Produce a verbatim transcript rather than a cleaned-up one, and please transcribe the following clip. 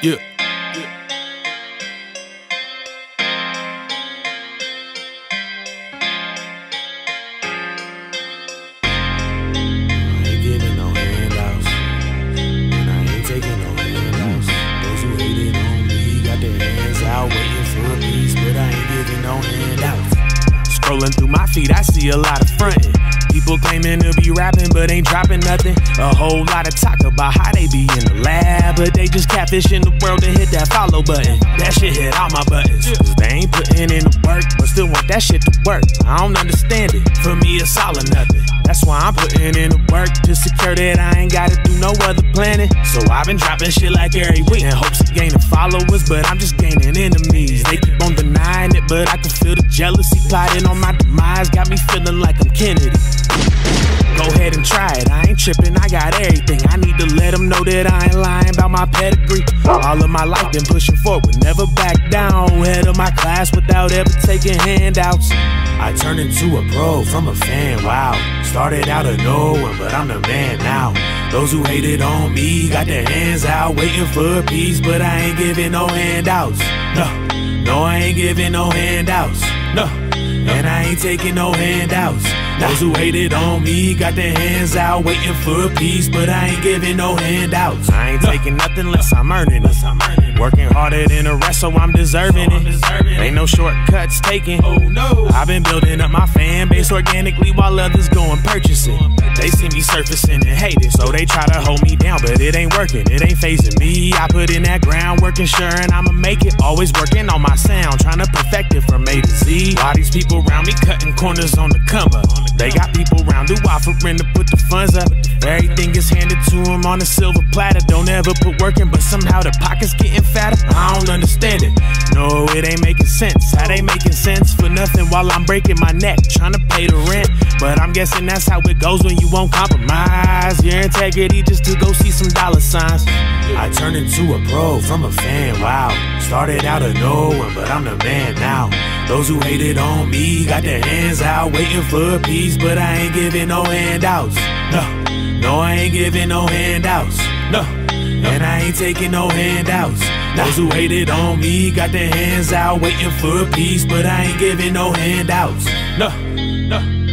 Yeah. Scrolling through my feed, I see a lot of frontin'. People claiming to be rapping, but ain't dropping nothing. A whole lot of talk about how they be in the lab, but they just catfishing the world to hit that follow button. That shit hit all my buttons, cause they ain't putting in the work, but still want that shit to work. I don't understand it, for me it's all or nothing. That's why I'm putting in the work, to secure that I ain't gotta do no other planning. So I've been dropping shit like every week, in hopes of gaining followers, but I'm just gaining enemies. They keep on denying it, but I can feel the jealousy plotting on my demise. Got me feeling like I'm Kennedy. Go ahead and try it, I ain't tripping, I got everything. I need to let them know that I ain't lying about my pedigree. All of my life been pushing forward, never back down. Head of my class without ever taking handouts. I turned into a pro from a fan, wow. Started out of nowhere, but I'm the man now. Those who hated on me got their hands out, waiting for a piece, but I ain't giving no handouts. No, no, I ain't giving no handouts. No, and I ain't taking no handouts. Those who hated on me got their hands out, waiting for a piece, but I ain't giving no handouts. I ain't taking nothing unless I'm earning it. Working harder than the rest, so I'm deserving it. Ain't no shortcuts taken. Oh no, I've been building up my fan base organically while others go and purchase it. They see me surfacing and hate it, so they try to hold me down, but it ain't working, it ain't phasing me. I put in that groundwork, ensuring I'ma make it. Always working on my sound, trying to perfect it from A to Z. All these people around me cutting corners on the come up. They got people around who offering to put the funds up. Everything is handed to them on a silver platter. Don't ever put work in, but somehow the pockets getting fatter. I don't understand it, no, it ain't making sense. How they making sense for nothing while I'm breaking my neck, trying to pay the rent. But I'm guessing that's how it goes when you won't compromise your integrity just to go see some dollar signs. I turned into a pro from a fan, wow. Started out of nowhere, but I'm the man now. Those who hated on me got their hands out, waiting for a piece, but I ain't giving no handouts. No, no, I ain't giving no handouts. No, and I ain't taking no handouts. Those who hated on me got their hands out, waiting for a piece, but I ain't giving no handouts. No, no.